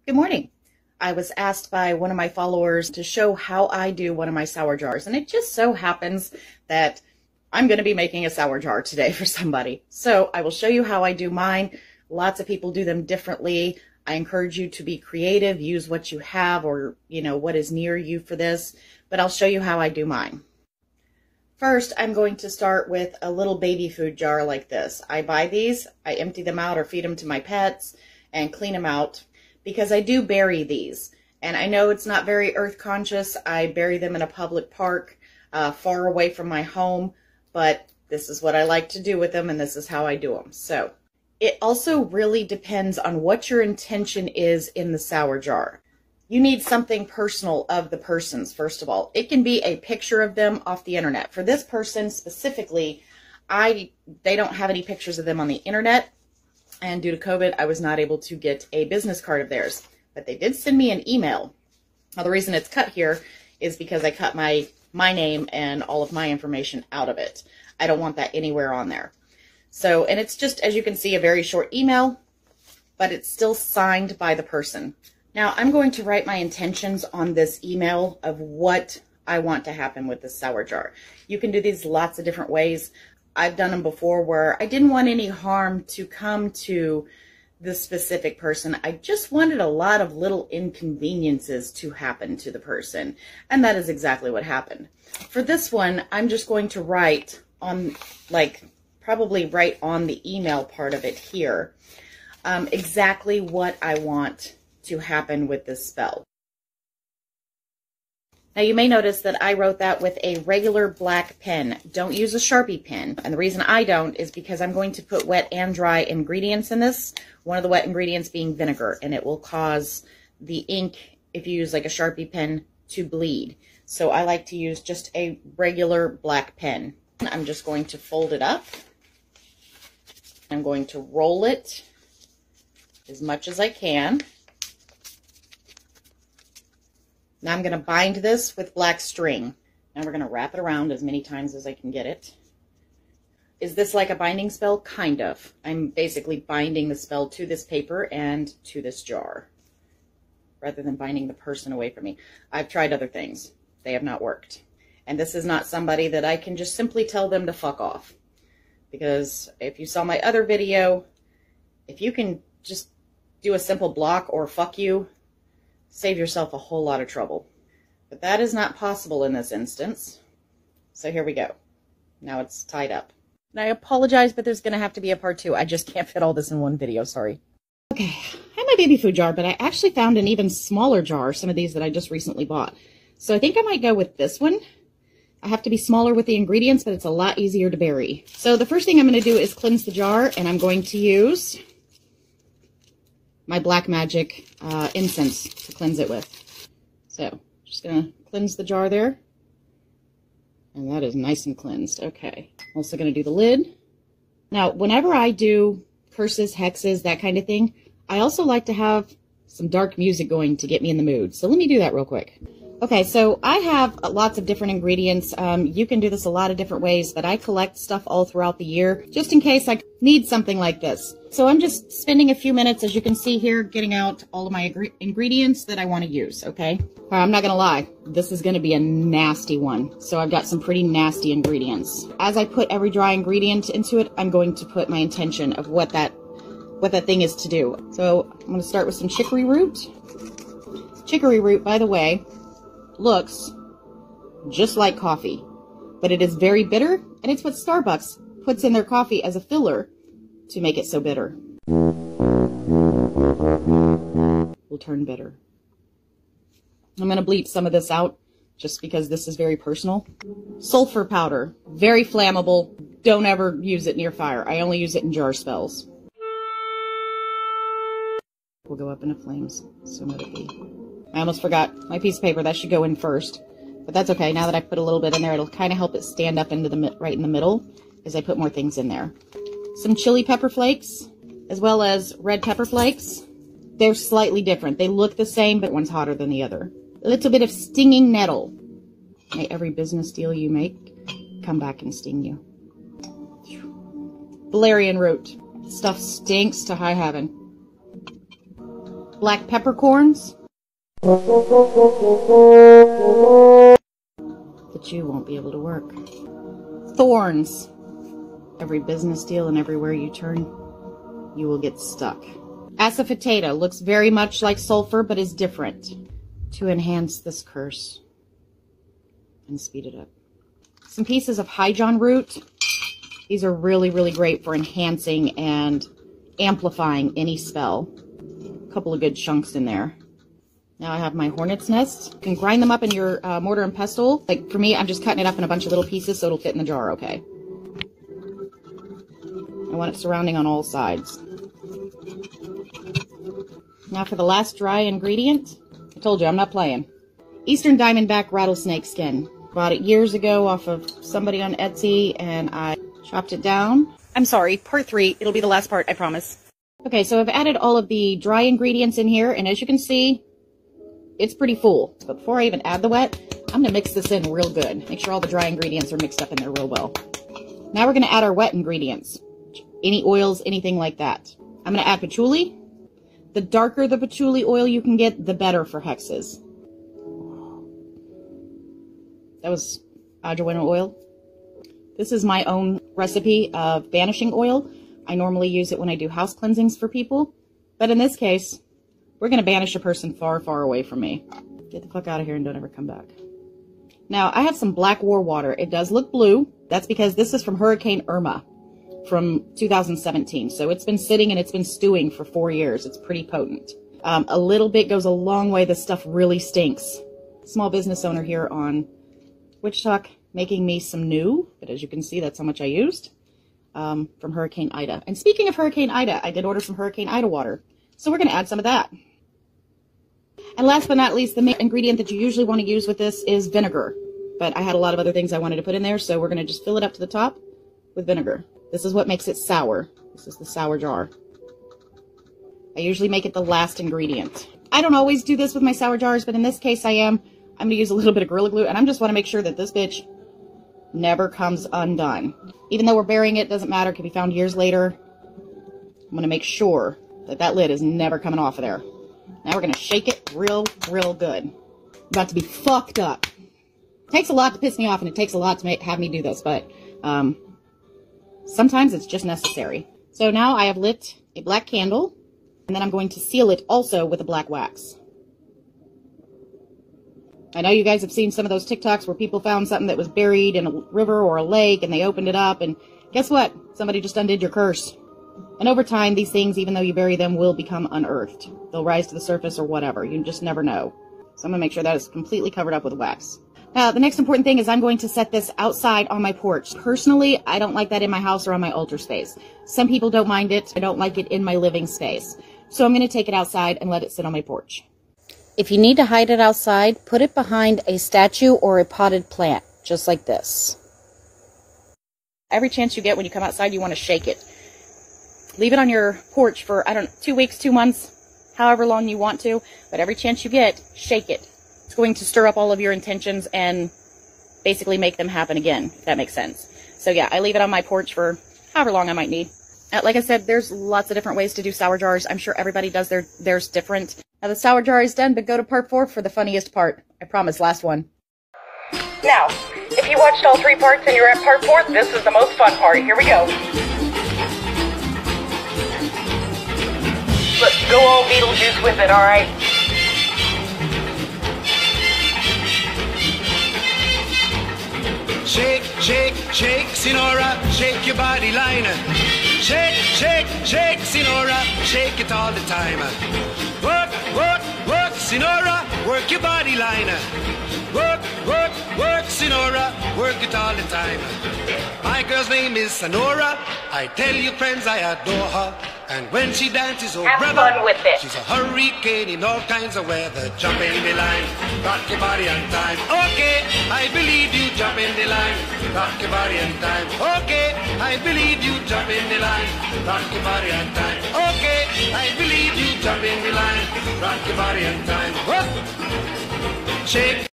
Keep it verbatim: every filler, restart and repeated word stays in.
Good morning. I was asked by one of my followers to show how I do one of my sour jars, and it just so happens that I'm going to be making a sour jar today for somebody. So I will show you how I do mine. Lots of people do them differently. I encourage you to be creative, use what you have or, you know, what is near you for this, but I'll show you how I do mine. First, I'm going to start with a little baby food jar like this. I buy these, I empty them out or feed them to my pets and clean them out because I do bury these. And I know it's not very earth conscious. I bury them in a public park uh, far away from my home, but this is what I like to do with them and this is how I do them. So it also really depends on what your intention is in the sour jar. You need something personal of the person's, first of all. It can be a picture of them off the internet. For this person specifically, I they don't have any pictures of them on the internet. And due to COVID, I was not able to get a business card of theirs. But they did send me an email. Now, the reason it's cut here is because I cut my, my name and all of my information out of it. I don't want that anywhere on there. So, and it's just, as you can see, a very short email, but it's still signed by the person. Now, I'm going to write my intentions on this email of what I want to happen with this sour jar. You can do these lots of different ways. I've done them before where I didn't want any harm to come to the specific person. I just wanted a lot of little inconveniences to happen to the person. And that is exactly what happened. For this one, I'm just going to write on, like, probably write on the email part of it here, um, exactly what I want to happen with this spell. Now you may notice that I wrote that with a regular black pen. Don't use a Sharpie pen. And the reason I don't is because I'm going to put wet and dry ingredients in this. One of the wet ingredients being vinegar, and it will cause the ink, if you use like a Sharpie pen, to bleed. So I like to use just a regular black pen. I'm just going to fold it up. I'm going to roll it as much as I can. Now I'm going to bind this with black string. Now we're going to wrap it around as many times as I can get it. Is this like a binding spell? Kind of. I'm basically binding the spell to this paper and to this jar, rather than binding the person away from me. I've tried other things. They have not worked. And this is not somebody that I can just simply tell them to fuck off. Because if you saw my other video, if you can just do a simple block or fuck you, save yourself a whole lot of trouble. But that is not possible in this instance. So here we go. Now it's tied up. And I apologize, but there's going to have to be a part two. I just can't fit all this in one video, sorry. Okay, I have my baby food jar, but I actually found an even smaller jar, some of these that I just recently bought. So I think I might go with this one. I have to be smaller with the ingredients, but it's a lot easier to bury. So the first thing I'm going to do is cleanse the jar, and I'm going to use my Black Magic uh, incense to cleanse it with. So, just going to cleanse the jar there. And that is nice and cleansed. Okay. I'm also going to do the lid. Now, whenever I do curses, hexes, that kind of thing, I also like to have some dark music going to get me in the mood. So let me do that real quick. Okay, so I have lots of different ingredients. Um, you can do this a lot of different ways, but I collect stuff all throughout the year, just in case I need something like this. So I'm just spending a few minutes, as you can see here, getting out all of my ingredients that I want to use, okay? I'm not going to lie, this is going to be a nasty one. So I've got some pretty nasty ingredients. As I put every dry ingredient into it, I'm going to put my intention of what that, what that thing is to do. So I'm going to start with some chicory root. Chicory root, by the way, looks just like coffee, but it is very bitter, and it's what Starbucks puts in their coffee as a filler to make it so bitter. Will turn bitter. I'm going to bleep some of this out just because this is very personal. Sulfur powder, very flammable. Don't ever use it near fire. I only use it in jar spells. Will go up into flames, so let it be. I almost forgot my piece of paper. That should go in first. But that's okay. Now that I put a little bit in there, it'll kind of help it stand up into the right in the middle as I put more things in there. Some chili pepper flakes, as well as red pepper flakes. They're slightly different. They look the same, but one's hotter than the other. A little bit of stinging nettle. May every business deal you make come back and sting you. Valerian root. Stuff stinks to high heaven. black peppercorns. But you won't be able to work. Thorns. Every business deal and everywhere you turn, you will get stuck. Asafoetida looks very much like sulfur, but is different. To enhance this curse and speed it up. Some pieces of Hyjon root. These are really, really great for enhancing and amplifying any spell. A couple of good chunks in there. Now I have my hornet's nest. You can grind them up in your uh, mortar and pestle. Like for me, I'm just cutting it up in a bunch of little pieces so it'll fit in the jar okay. I want it surrounding on all sides. Now for the last dry ingredient. I told you, I'm not playing. Eastern Diamondback rattlesnake skin. Bought it years ago off of somebody on Etsy, and I chopped it down. I'm sorry, part three. It'll be the last part, I promise. Okay, so I've added all of the dry ingredients in here, and as you can see, it's pretty full. But before I even add the wet, I'm gonna mix this in real good. Make sure all the dry ingredients are mixed up in there real well. Now we're gonna add our wet ingredients. Any oils, anything like that. I'm gonna add patchouli. The darker the patchouli oil you can get, the better for hexes. That was Ajowana oil. This is my own recipe of banishing oil. I normally use it when I do house cleansings for people. But in this case, we're going to banish a person far, far away from me. Get the fuck out of here and don't ever come back. Now, I have some black war water. It does look blue. That's because this is from Hurricane Irma from two thousand seventeen. So it's been sitting and it's been stewing for four years. It's pretty potent. Um, a little bit goes a long way. This stuff really stinks. Small business owner here on Witch Talk, making me some new, but as you can see, that's how much I used um, from Hurricane Ida. And speaking of Hurricane Ida, I did order some Hurricane Ida water. So we're going to add some of that. And last but not least, the main ingredient that you usually want to use with this is vinegar. But I had a lot of other things I wanted to put in there, so we're going to just fill it up to the top with vinegar. This is what makes it sour. This is the sour jar. I usually make it the last ingredient. I don't always do this with my sour jars, but in this case I am. I'm going to use a little bit of Gorilla Glue, and I just want to make sure that this bitch never comes undone. Even though we're burying it, doesn't matter. It can be found years later. I'm going to make sure that that lid is never coming off of there. Now we're going to shake it real, real good. About to be fucked up. It takes a lot to piss me off, and it takes a lot to make, have me do this, but um, sometimes it's just necessary. So now I have lit a black candle, and then I'm going to seal it also with a black wax. I know you guys have seen some of those TikToks where people found something that was buried in a river or a lake and they opened it up and guess what? Somebody just undid your curse. And over time, these things, even though you bury them, will become unearthed. They'll rise to the surface or whatever. You just never know. So I'm going to make sure that is completely covered up with wax. Now, the next important thing is I'm going to set this outside on my porch. Personally, I don't like that in my house or on my altar space. Some people don't mind it. I don't like it in my living space. So I'm going to take it outside and let it sit on my porch. If you need to hide it outside, put it behind a statue or a potted plant, just like this. Every chance you get when you come outside, you want to shake it. Leave it on your porch for, I don't know, two weeks, two months, however long you want to, but every chance you get, shake it. It's going to stir up all of your intentions and basically make them happen again, if that makes sense. So yeah, I leave it on my porch for however long I might need. Uh, like I said, there's lots of different ways to do sour jars. I'm sure everybody does their theirs different. Now the sour jar is done, but go to part four for the funniest part. I promise, last one. Now, if you watched all three parts and you're at part four, this is the most fun part. Here we go. Let's go all Beetlejuice with it, alright? Shake, shake, shake, Sinora, shake your body line. Shake, shake, shake, Sinora, shake it all the time. Work, work, work, Sinora, work your body line. Work, work, work, Sinora, work it all the time. My girl's name is Sonora. I tell you, friends, I adore her. And when she dances, oh Have brother, fun with it. she's a hurricane in all kinds of weather. Jump in the line, rock your body on time. Okay, I believe you, jump in the line, rock your body on time. Okay, I believe you, jump in the line, rock your body on time. Okay, I believe you, jump in the line, rock your body on time. Whoop. Shake.